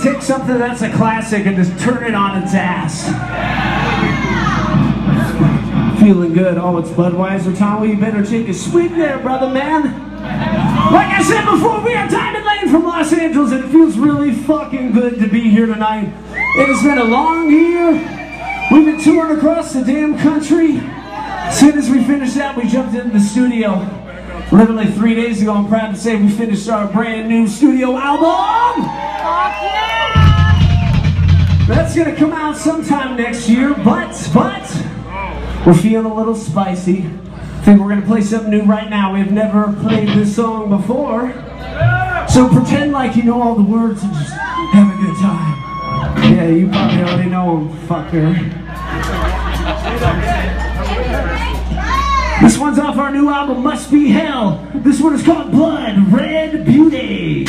take something that's a classic and just turn it on its ass. Feeling good. Oh, it's Budweiser time. Well, you better take a swig there, brother man. Like I said before, we are Diamond Lane from Los Angeles, and it feels really fucking good to be here tonight. It has been a long year. We've been touring across the damn country. As soon as we finished that, we jumped into the studio. Literally 3 days ago, I'm proud to say we finished our brand new studio album. That's gonna come out sometime next year, but we're feeling a little spicy. I think we're gonna play something new right now. We've never played this song before. So pretend like you know all the words and just have a good time. Yeah, you probably already know them, fucker. This one's off our new album, Must Be Hell. This one is called Blood Red Beauty.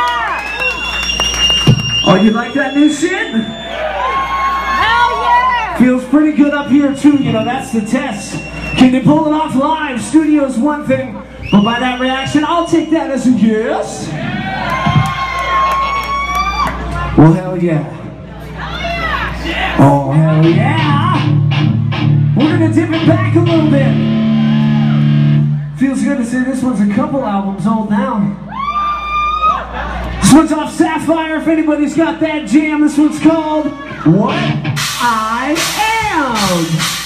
Oh, you like that new shit? Hell yeah! Feels pretty good up here too, you know, that's the test. Can they pull it off live? Studio's one thing, but by that reaction, I'll take that as a yes. Well, hell yeah. Oh, hell yeah. We're gonna dip it back a little bit. Feels good to say this one's a couple albums old now. This one's off Sapphire, if anybody's got that jam. This one's called What I Am.